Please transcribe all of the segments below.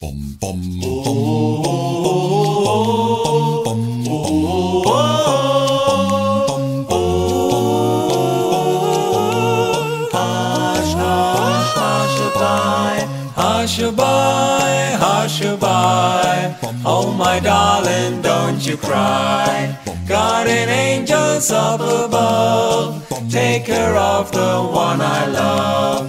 Hush-a-bye, hush-a-bye, oh my darling, don't you cry. Guardian angels up above, take care of the one I love.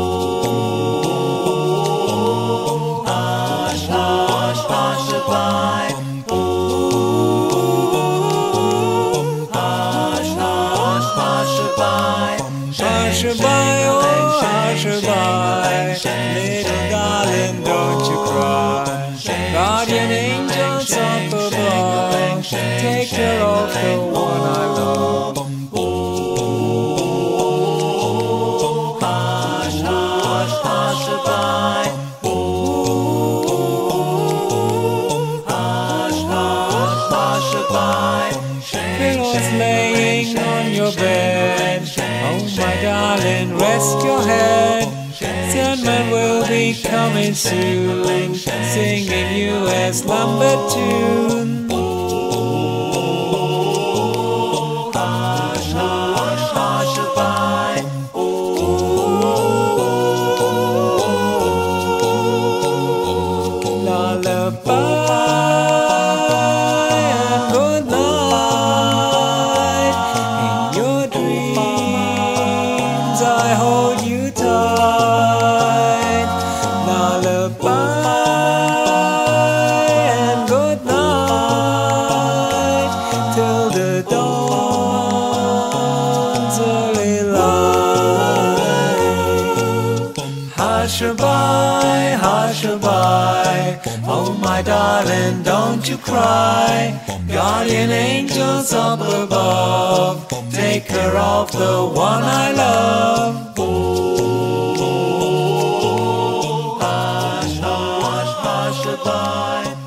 Oh, hush, hush, hush-a-bye. Oh, hush, hush, hush-a-bye. Hush-a-bye, oh, hush-a-bye, little darling, don't you cry. Guardian angels up above, take care of the one I love. Oh, hush, hush, hush-a-bye. Oh, hush, hush, hush-a-bye. Pillows laying on your bed, oh my darling, rest your head. Sandman will be coming soon, singing you a slumber tune. Oh, hush, hush, hush-a-bye. Oh, lullaby and good night. In your dreams I hold you tight. Lullaby and good night till the dawn's early light. Hush-a-bye, hush-a-bye, oh my darling, don't you cry. Guardian angels up above, take care of the one I love. Oh, hush, hush, hush-a-bye.